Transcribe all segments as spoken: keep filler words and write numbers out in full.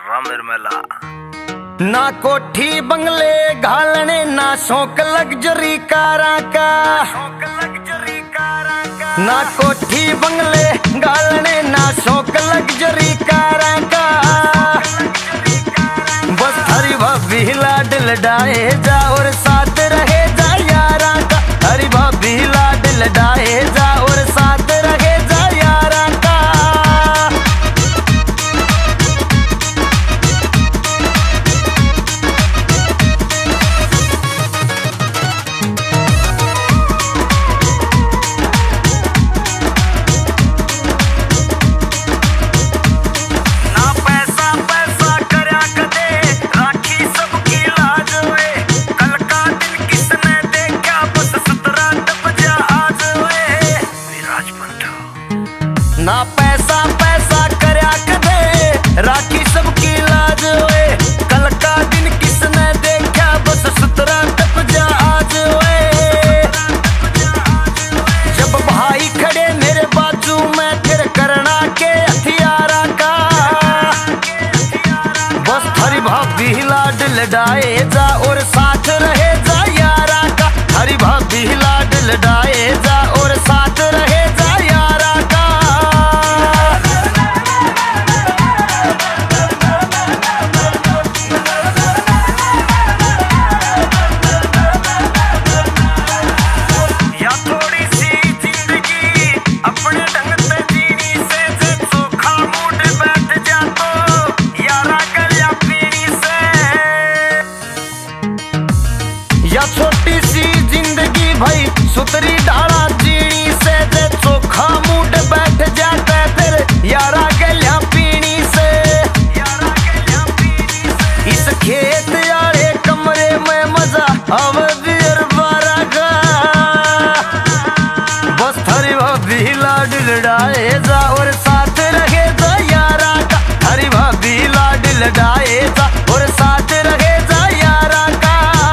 रामहेर महला। ना कोठी बंगले घालने ना शौक लग्जरी कारा का, ना कोठी बंगले घालने ना शौक लग्जरी कारा का। बस थारी भाभी लाड लडाए जा और साथ रहे जा यारा का। थारी भाभी लाड लडाए जा और साथ रहे जा यारा का। ना पैसा पैसा करया कदे राखी सबकी लाज ओए। कल का दिन किसने देखा बस सुतरा टप जा आज ओए। जब भाई खड़े मेरे बाजू में फिर करना के हथियारा का। बस थारी भाभी लाड लडाए जा और साथ रहे जा यारा का। थारी भाभी लाड लडाए जा और साथ रहे जा यारा का। या छोटी सी जिंदगी भाई सुतरी डाला जीनी से। जे चोखा मूड बैठ जाता है फिर यारा गलिया पीनी से। इस खेत यारे कमरे में मजा अवधि बारा का। बस थारी भाभी लाड लडाए जा और साथ रहे जा यारा का। थारी भाभी लाड लडाए जा और साथ रहे जा यारा का।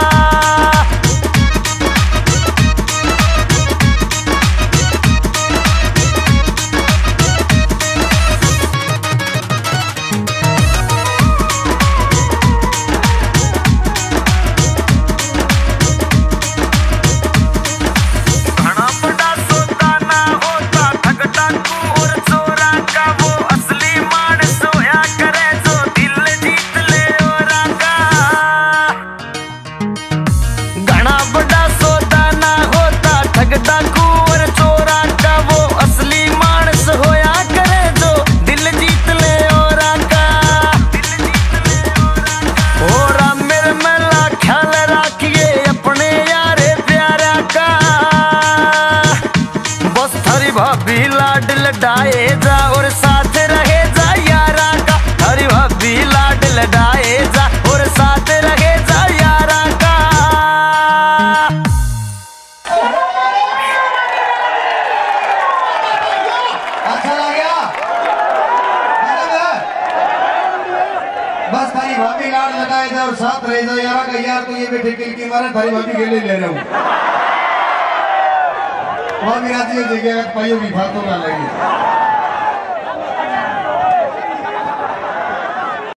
भाभी लाड लडाए जा और साथ रहे जा यारा का। थारी भाभी लाड लडाए जा और साथ रहे जा यारा का। अच्छा लगा? बस थारी भाभी लाड लडाए जा और साथ रहे जा यारा का। यार तो ये बैठे किल की मारे थारी भाभी के लिए ले रहा हूँ। और मेरा दिल जगह पाइयों की फालतू ना लगी।